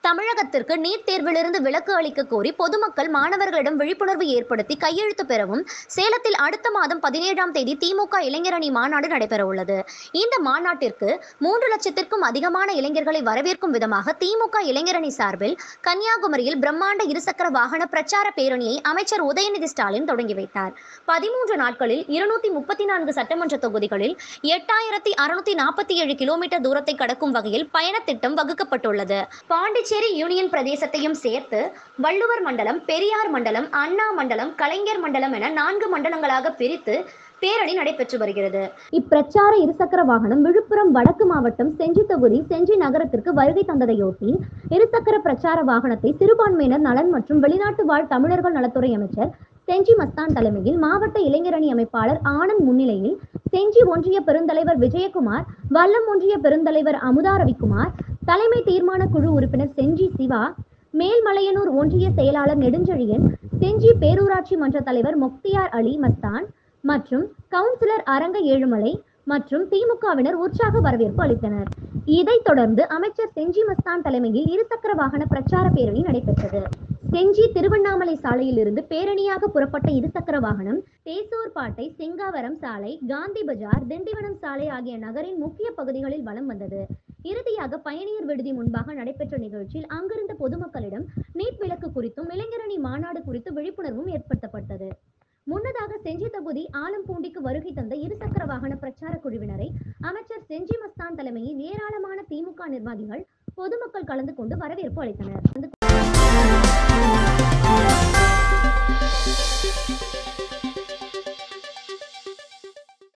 தமிழகத்திற்கு நீட் தேர்விலிருந்து விலக்கு அளிக்க கோரி பொதுமக்கள் மாணவர்களிடம் விழிப்புணர்வு ஏற்படுத்தி கையெழுத்து பெறவும் சேலத்தில் அடுத்த மாதம் 17ஆம் தேதி திமுக இளைஞரணி மாநாடு நடைபெற உள்ளது. இந்த மாநாட்டிற்கு 3 லட்சத்திற்கும் அதிகமான இளைஞர்களை வரவேற்கும் விதமாக திமுக இளைஞரணி சார்பில் கன்னியாகுமரியில் பிரம்மாண்ட இருசக்கர வாகன பிரச்சார பேரணியை அமைச்சர் உதயநிதி ஸ்டாலின் தொடங்கி வைத்தார். 13 நாட்களில் 234 சட்டமன்ற தொகுதிகளில் 8647 கிலோமீட்டர் தூரத்தை கடக்கும் வகையில் பயணத்திட்டம் வகுக்கப்பட்டுள்ளது. பாண்டிச்சேரி யூனியன் பிரதேசத்தையும் சேர்த்து வள்ளுவர் மண்டலம், பெரியார் மண்டலம், அண்ணா மண்டலம், கலைஞர் மண்டலம் என 4 மண்டலங்களாக பிரித்து பேரணி நடைபெற்று வருகிறது. இப்பிரச்சார இருசக்கர வாகனம் விழுப்புரம் வடக்கு மாவட்டம் செஞ்சி தொகுதி செஞ்சி நகரத்திற்கு வருகை தந்ததையொட்டி இருசக்கர பிரச்சார வாகனத்தை சிறுபான்மையினர் நலன் மற்றும் வெளிநாட்டு வாழ் தமிழர்கள் நலத்துறை அமைச்சர் செஞ்சி மஸ்தான் தலைமையில் மாவட்ட இளைஞரணி அமைப்பாளர் ஆனந்த் முன்னிலையில் செஞ்சி ஒன்றிய பெருந்தலைவர் விஜயகுமார், வல்லம் ஒன்றிய பெருந்தலைவர் அமுதா ரவிக்குமார், தலைமை தீர்மான குழு உறுப்பினர் செஞ்சி சிவா, மேல்மலையனூர் ஒன்றிய செயலாளர் நெடுஞ்செழியன், செஞ்சி பேரூராட்சி மன்ற தலைவர் முக்தியார் அலி மஸ்தான் மற்றும் கவுன்சிலர் அரங்க ஏழுமலை மற்றும் திமுகவினர் உற்சாக வரவேற்பு அளித்தனர். இதைத் தொடர்ந்து அமைச்சர் செஞ்சி மஸ்தான் தலைமையில் இருசக்கர வாகன பிரச்சார பேரணி நடைபெற்றது. செஞ்சி திருவண்ணாமலை சாலையில் இருந்து பேரணியாக புறப்பட்ட இருசக்கர வாகனம் தேசூர்பாட்டை, செங்காவரம் சாலை, காந்தி பஜார், திண்டிவனம் சாலை ஆகிய நகரின் முக்கிய பகுதிகளில் வலம் வந்தது. இறுதியாக பயணியர் விடுதி முன்பாக நடைபெற்ற நிகழ்ச்சியில் அங்கிருந்த பொதுமக்களிடம் நீட் விலக்கு குறித்தும் இளைஞரணி மாநாடு குறித்து விழிப்புணர்வும் ஏற்படுத்தப்பட்டது. முன்னதாக செஞ்சி தொகுதி ஆலம்பூண்டிக்கு வருகை தந்த இருசக்கர வாகன பிரச்சார குழுவினரை அமைச்சர் செஞ்சி மஸ்தான் தலைமையில் ஏராளமான திமுக நிர்வாகிகள், பொதுமக்கள் கலந்து கொண்டு வரவேற்பு அளித்தனர்.